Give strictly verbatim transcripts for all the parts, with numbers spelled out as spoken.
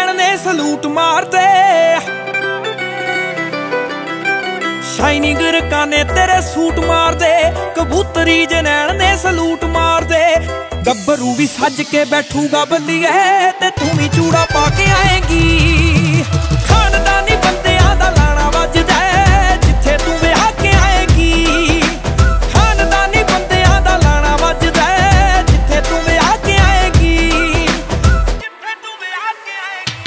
नैन ने सलूट मार दे। शाइनिंग रकाने तेरे सूट मार दे, कबूतरी जे नैन ने सलूट मार दे। गब्बरू भी सज के बैठूगा बल्लिए ते तू भी चूड़ा पा के आएगी। खानदानी बंदियां दा लाना वजदा जिथे तू विआह के आएगी। खानदानी बंदियां दा लाना वजदा जिथे तू विआह के आएगी। जिथे तू विआह के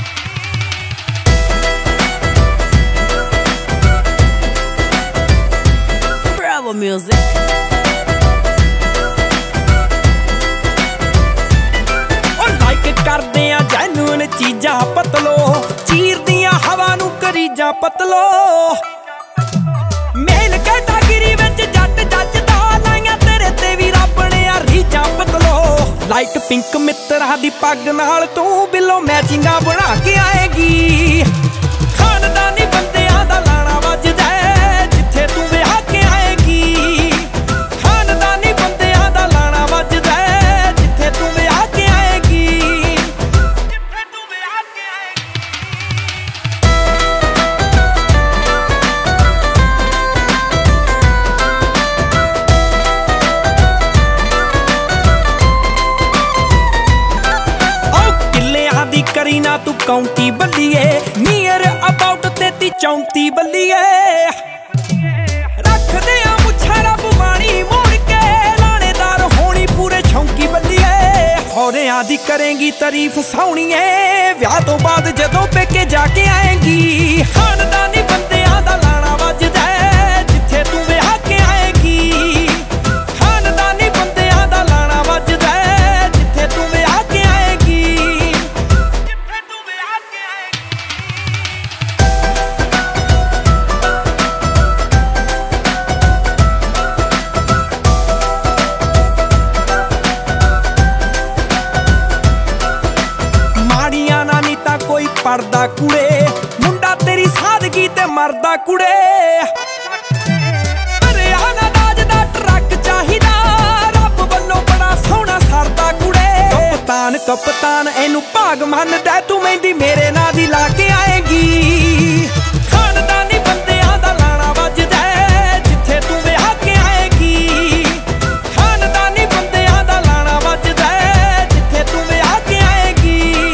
आएगी। Bravo music। करदे आ जैनुअन चीजां पतलो, चीर दियां हवा नू करीजां पतलो। मेल कैटागिरी विच जट जजदा, लाइयां तेरे ते भी रब ने आ रीजां पतलो। लाइट पिंक मित्तरा दी पग नाल तू बिलो मैचिंगां बना के आएगी। खानदानी बंदियां दा लाना वजदा जिथे तू विआह के आएगी। खानदानी बंदियां दा लाना वजदा जिथे तू विआह के आएगी। करी ना तू काउंटी बल्लिए, नियर अबाउट तेती चौंती बल्लिए। रख दे आ मुछा रब बाणी मोड़ के, लानेदार होनी पूरे छौंकी बल्लिए। होरियां दी करेंगी तारीफ सोहणीए, विआह तो बाद जदों पेके जाके आएगी। खानदानी बंदियां दा लाना वजदा जिथे तू विआह के आएगी। खानदानी बंदियां दा लाना वजदा जिथे तू विआह के आएगी। पढ़दा कुड़े मुंडा तेरी सादगी ते मरदा कुड़े। हरियाणा दाज दा ट्रक चाहिदा, रब वल्लों बड़ा सोहना सरदा कुड़े। कप्तान कप्तान एनू भाग मनदा, तू मेहंदी मेरे नां दी ला के आएगी। खानदानी बंदियां दा लाना वजदा जिथे तू विआह के आएगी। खानदानी बंदियां दा लाना वजदा जिथे तू विआह के आएगी।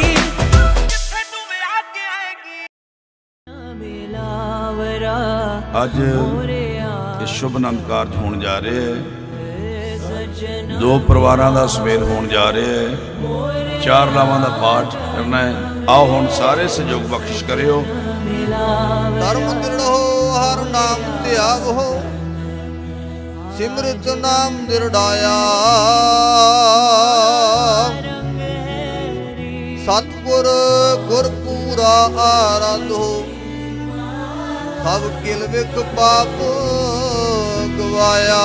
ਅੱਜ ਇਹ ਸ਼ੁਭ ਆਨੰਦ ਕਾਰਜ ਹੋਣ ਜਾ ਰਹੇ ਹੈ। ਦੋ ਪਰਿਵਾਰਾਂ ਦਾ ਸੁਮੇਲ ਹੋਣ ਜਾ ਰਿਹਾ ਹੈ। ਚਾਰ ਲਾਵਾਂ ਦਾ ਪਾਠ ਕਰਨਾ ਹੈ। ਆਓ ਹੁਣ ਸਾਰੇ ਸਹਿਯੋਗ ਬਖਸ਼ਿਸ਼ ਕਰਿਓ। ਧਰਮ ਦ੍ਰਿੜੋ ਹਰ ਨਾਮ ਧਿਆਵੋ, ਸਿਮਰਿਤ ਨਾਮ ਦ੍ਰਿੜਾਇਆ। ਸਤਿਗੁਰ ਗੁਰਪੂਰਾ ਆਰਾਧੋ, ਸਭ ਕਿਲ ਵਿਕ ਪਾਪ ਗਵਾਇਆ।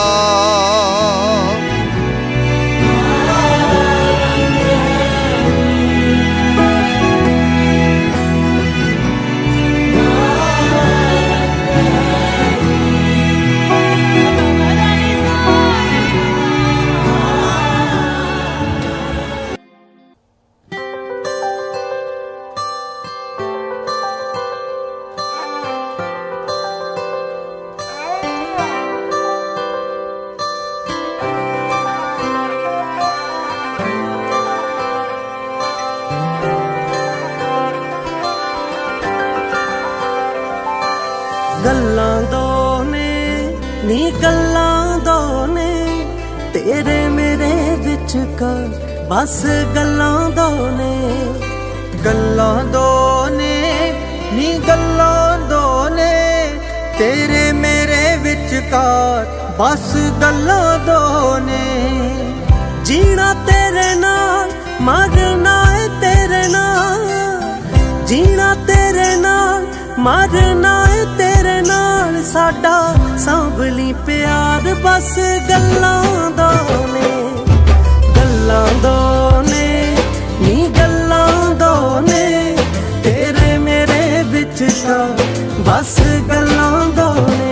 गल्लां दो ने नी गल्लां दो ने, तेरे मेरे विच का बस गल्लां दो ने। गल्लां दो ने नी गल्लां दो ने, तेरे मेरे विच का बस गल्लां दो ने। जीना तेरे नाल मरना है तेरे नाल, जीना तेरे नाल मरना है तेरे नाल। साडा सांभली प्यार बस गल्लां दो ने। गल्लां दो ने नी गल्लां दो ने, तेरे मेरे विच का बस गल्लां दो ने।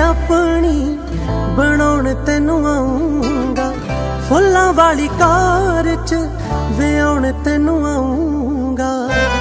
अपनी बनाउण तैनू आऊंगा, फुल्लां वाली कार च विआउण तैनू आऊंगा।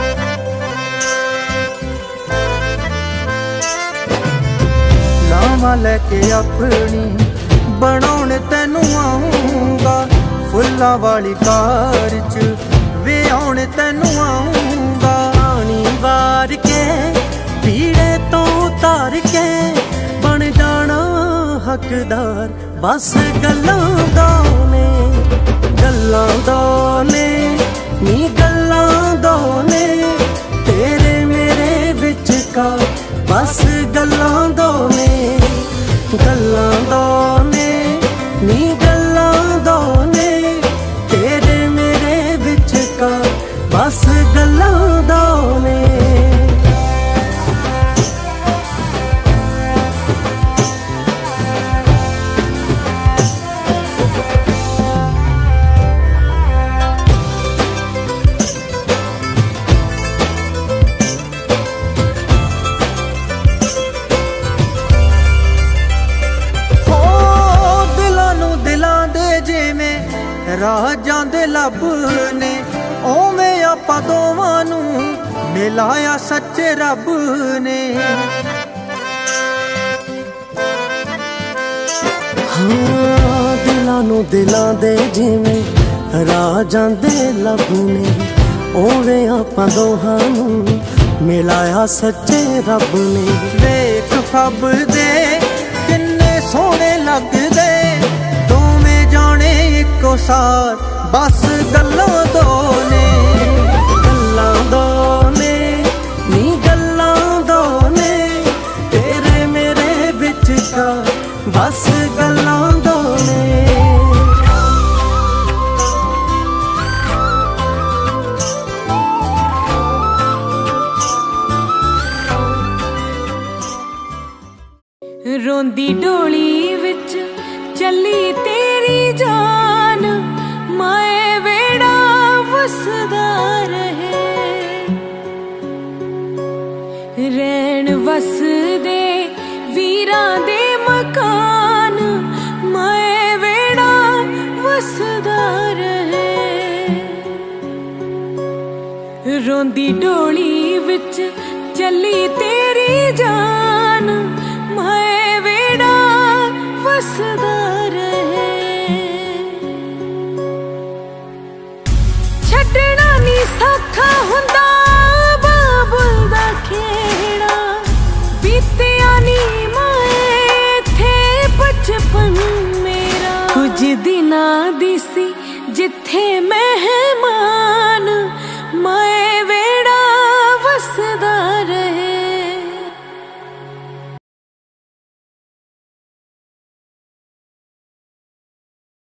लावां लैके अपनी बनाउण तैनू आऊंगा, फुल्लां वाली कार च विआउण तैनू आऊंगा। पानी वार के पीड़े तो उतार के बन जाना हकदार, बस गल्लां दो ने गल्लां दो ने नी गल्लां दो ने तेरे मेरे विचकार, बस गल्लां दो ने गल्लां दो ने नी गल्लां दो ने तेरे मेरे विचकार, बस गल्लां दो ने। राजां दे लब ने ओवें आपां दोवां नूं मिलाया सच्चे रब ने। हाँ दिलां नूं दिलां दे जिवें राजां दे लब ने ओवें आपां दोहां नूं मिलाया सच्चे रब ने। वेख फब दे किन्ने सोहणे लगदे दोवें जाने इक्को सार, बस गल्लां दो ने गल्लां दो ने नी गल्लां दो ने तेरे मेरे विचकार, बस गल्लां दो ने। रोंदी डोली विच चली तेरी जान, माए वेड़ा वसदा रहे रैन वसदे वीरां दे मकान, माए वेड़ा वसदा रहे। रोंदी डोली विच चली तेरी जान, माए वेड़ा वसदा रहे। छड्डना नी सौखा हुंदा बाबुल दा खेड़ा, बीतिया नी माए इत्थे बचपन मेरा। कुछ दिनां दी सी जिथे मेहमान